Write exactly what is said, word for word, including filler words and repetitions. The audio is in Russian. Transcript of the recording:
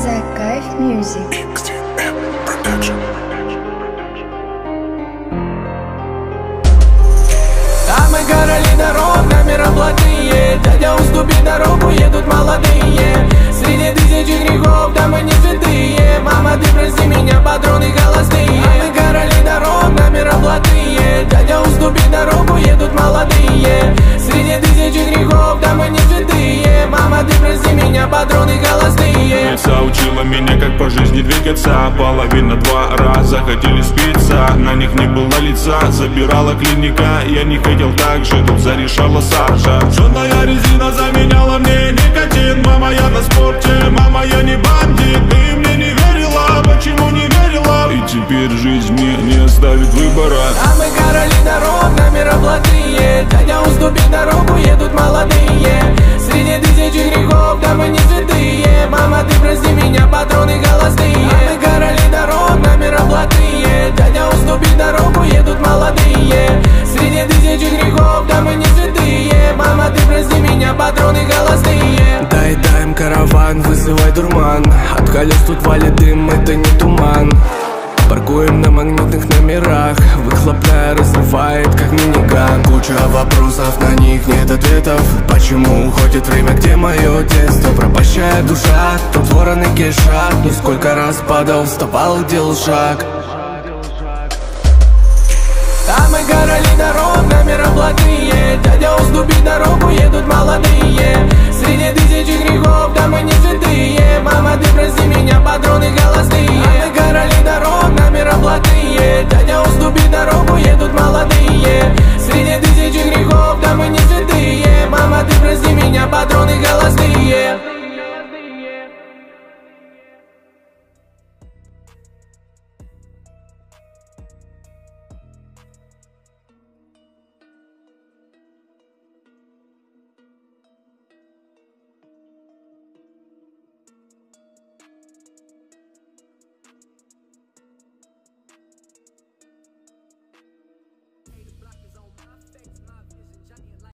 Закайф Music. А мы короли дорог, номера блатные. Дядя, уступи дорогу, едут молодые. Среди тысячи грехов, да мы не святые. Мама, ты прости меня, патроны холостые. А мы короли дорог, номера блатные. Дядя, уступи дорогу, едут молодые. Среди тысячи грехов, да мы не святые. Мама, ты прости меня, патроны холостые. Отца учила меня, как по жизни двигаться. Половина два раза хотели спиться. На них не было лица, забирала клиника. Я не хотел так же, тут зарешала Саша. Жжёная резина заменяла мне никотин. Мама, я на спорте, мама, я не бандит. Ты мне не верила, почему не верила? И теперь жизнь мне не оставит выбора. А мы короли дорог, номера блатные. Дядя, уступи дорогу, едут молодые. Среди тысячи грехов, да мы не святые. Мама, ты прости меня, патроны холостые. А мы короли дорог, номера блатные. Дядя, уступи дорогу, едут молодые. Среди тысячи грехов, да мы не святые. Мама, ты прости меня, патроны холостые. Дай, дай им караван, вызывай дурман. От колес тут валит дым, это не туман. Паркуем на магнитных номерах. Выхлопная разрывает, как миниган. Куча вопросов, на них нет ответов. Почему уходит время, где мое детство? Пропащая душа, тут вороны кишат. Но сколько раз падал, вставал, делал шаг. А мы короли дорог, номера блатные. Дядя, уступи дорогу, едут молодые.